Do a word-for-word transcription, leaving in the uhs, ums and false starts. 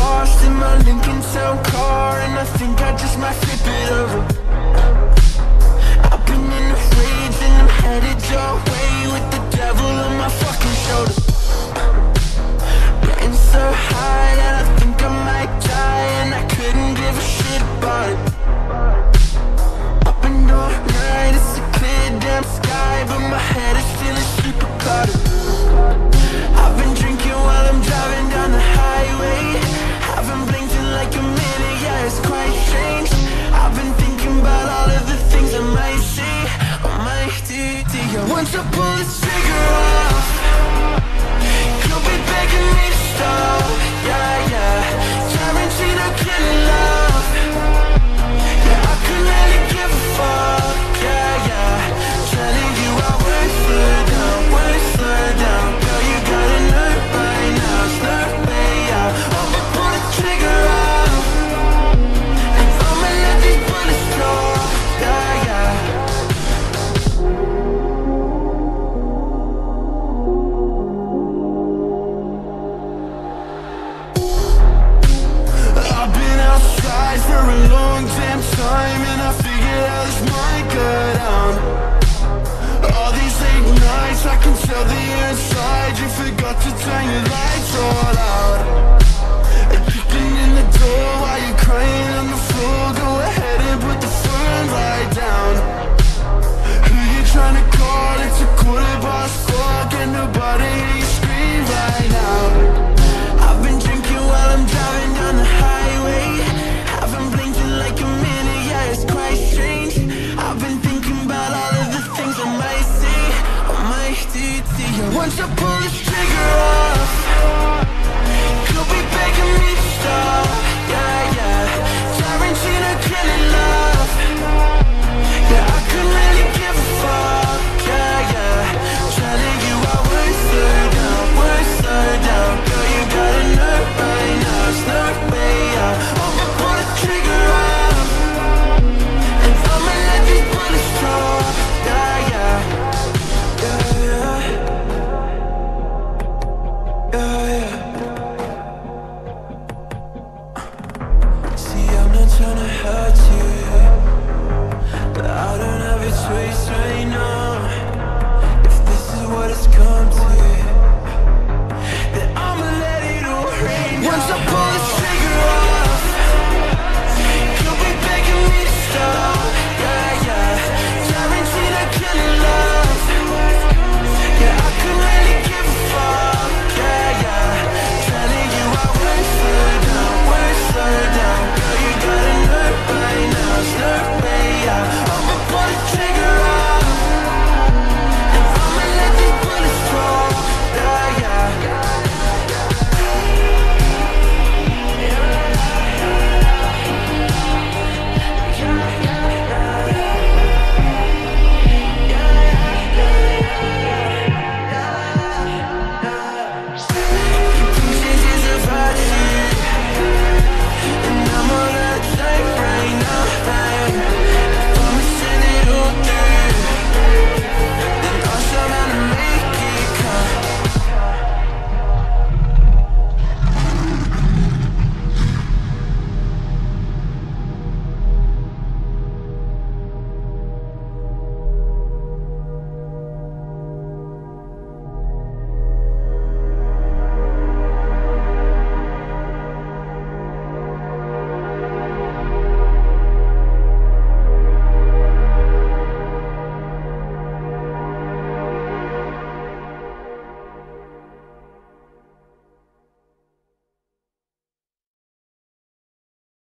lost in my Lincoln Town car, and I think I just might flip it over. I've been in a rage and I'm headed your way, with the devil on my fucking shoulder. Getting so high that I think I might die, and I couldn't give a shit about it. Up and all night, it's a clear damn sky, but my head is feeling super cloudy. I've been drinking while I'm driving down the highway, haven't blinked in like a minute, yeah, it's quite strange. I've been thinking about all of the things I might say, I might do to you. Once I pull the trigger off, you'll be begging me to stop, yeah, yeah. Tarantino killing love, yeah, I could really give a fuck, yeah, yeah. Telling you I won't slow down, won't slow down. Girl, you gotta know by now, it's no way out. I'ma pull the trigger off, and I'ma let these bullets drop, yeah, yeah. I've been outside for a long damn time, and I figured out this might go down. All these late nights, I can tell that you're inside. You forgot to turn your lights on.